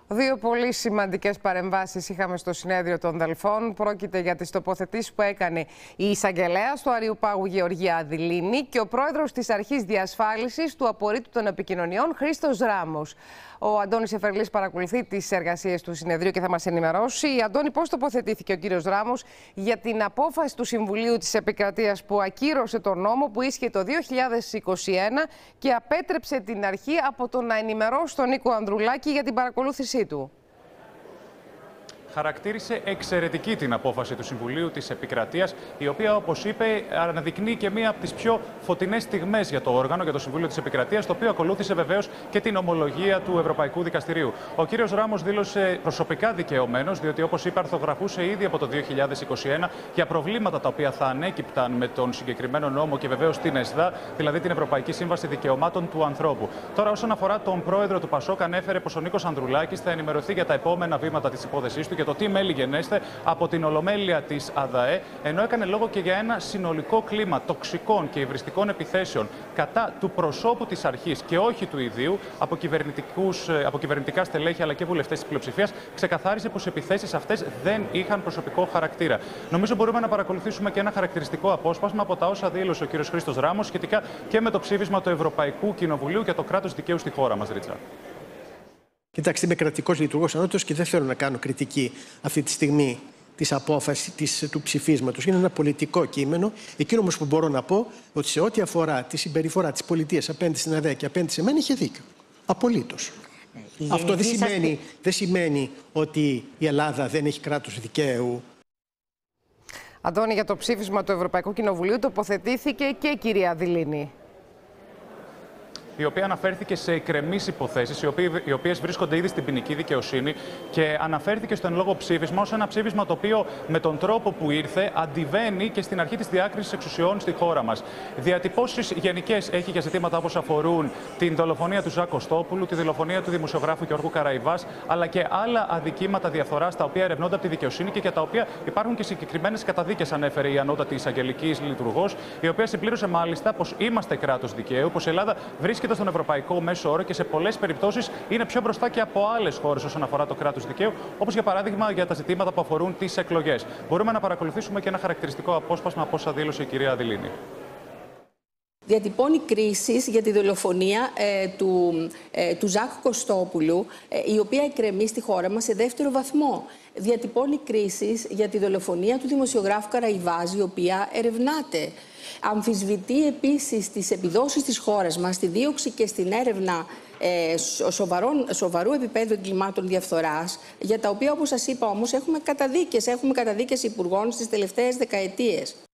Δύο πολύ σημαντικές παρεμβάσεις είχαμε στο συνέδριο των Δελφών. Πρόκειται για τις τοποθετήσεις που έκανε η εισαγγελέας του Αριουπάγου Γεωργία Αδηλήνη και ο πρόεδρος της Αρχής Διασφάλισης του Απορρίτου των Επικοινωνιών, Χρήστος Ράμος. Ο Αντώνης Εφερλής παρακολουθεί τις εργασίες του συνεδρίου και θα μας ενημερώσει. Αντώνη, πώς τοποθετήθηκε ο κύριος Ράμος για την απόφαση του Συμβουλίου της Επικρατείας που ακύρωσε τον νόμο που ίσχυε το 2021 και απέτρεψε την αρχή από το να ενημερώσει τον Νίκο Ανδρουλάκη για την παρακολούθησή του? Χαρακτήρισε εξαιρετική την απόφαση του Συμβουλίου της Επικρατείας, η οποία, όπως είπε, αναδεικνύει και μία από τις πιο φωτεινές στιγμές για το όργανο, για το Συμβούλιο της Επικρατείας, το οποίο ακολούθησε βεβαίως και την ομολογία του Ευρωπαϊκού Δικαστηρίου. Ο κύριος Ράμος δήλωσε προσωπικά δικαιωμένος, διότι, όπως είπε, αρθογραφούσε ήδη από το 2021 για προβλήματα τα οποία θα ανέκυπταν με τον συγκεκριμένο νόμο και βεβαίως την ΕΣΔΑ, δηλαδή την Ευρωπαϊκή Σύμβαση Δικαιωμάτων του Ανθρώπου. Τώρα, όσον αφορά τον πρόεδρο του ΠΑΣΟΚ, ανέφερε πως ο Νίκος Ανδρουλάκης θα ενημερωθεί για τα επόμενα βήματα της υπόθεσής του και το τι μέλη γενέστε από την Ολομέλεια της ΑΔΑΕ, ενώ έκανε λόγο και για ένα συνολικό κλίμα τοξικών και υβριστικών επιθέσεων κατά του προσώπου της αρχής και όχι του ιδίου από κυβερνητικά στελέχη αλλά και βουλευτές της πλειοψηφίας. Ξεκαθάρισε πως οι επιθέσεις αυτές δεν είχαν προσωπικό χαρακτήρα. Νομίζω μπορούμε να παρακολουθήσουμε και ένα χαρακτηριστικό απόσπασμα από τα όσα δήλωσε ο κ. Χρήστος Ράμος σχετικά και με το ψήφισμα του Ευρωπαϊκού Κοινοβουλίου για το κράτος δικαίου στη χώρα μας, Ρίτσα. Κοιτάξτε, είμαι κρατικός λειτουργός ανώτατος και δεν θέλω να κάνω κριτική αυτή τη στιγμή της απόφασης του ψηφίσματος. Είναι ένα πολιτικό κείμενο. Εκείνο όμως που μπορώ να πω, ότι σε ό,τι αφορά τη συμπεριφορά της πολιτείας απέναντι στην ΑΔΕ και απέναντι σε μένα, είχε δίκιο. Απολύτως. Αυτό δεν σημαίνει ότι η Ελλάδα δεν έχει κράτος δικαίου. Αντώνη, για το ψήφισμα του Ευρωπαϊκού Κοινοβουλίου τοποθετήθηκε και η κυρία Αδηλήνη, η οποία αναφέρθηκε σε εκκρεμείς υποθέσεις, οι οποίες βρίσκονται ήδη στην ποινική δικαιοσύνη, και αναφέρθηκε στο εν λόγω ψήφισμα ως ένα ψήφισμα το οποίο με τον τρόπο που ήρθε αντιβαίνει και στην αρχή της διάκρισης εξουσιών στη χώρα μας. Διατυπώσεις γενικές έχει για ζητήματα όπως αφορούν την δολοφονία του Ζακ Κωστόπουλου, τη δολοφονία του δημοσιογράφου Γιώργου Καραϊβάς, αλλά και άλλα αδικήματα διαφθοράς τα οποία ερευνώνται από τη δικαιοσύνη και για τα οποία υπάρχουν και συγκεκριμένες καταδίκες, ανέφερε η ανώτατη εισαγγελικής λειτουργός, η οποία συμπλήρωσε μάλιστα πως είμαστε κράτος δικαίου, πως η Ελλάδα βρίσκεται στον ευρωπαϊκό μέσο όρο και σε πολλές περιπτώσεις είναι πιο μπροστά και από άλλες χώρες όσον αφορά το κράτος δικαίου, όπως για παράδειγμα για τα ζητήματα που αφορούν τις εκλογές. Μπορούμε να παρακολουθήσουμε και ένα χαρακτηριστικό απόσπασμα από όσα δήλωσε η κυρία Αδηλήνη. Διατυπώνει κρίσεις για τη δολοφονία του Ζακ Κωστόπουλου, η οποία εκκρεμεί στη χώρα μας σε δεύτερο βαθμό. Διατυπώνει κρίσεις για τη δολοφονία του δημοσιογράφου Καραϊβάζ, η οποία ερευνάται. Αμφισβητεί επίσης τις επιδόσεις της χώρας μας στη δίωξη και στην έρευνα σοβαρού επίπεδου εγκλημάτων διαφθοράς, για τα οποία, όπως σας είπα όμως, έχουμε καταδίκες υπουργών στις τελευταίες δεκαετίες.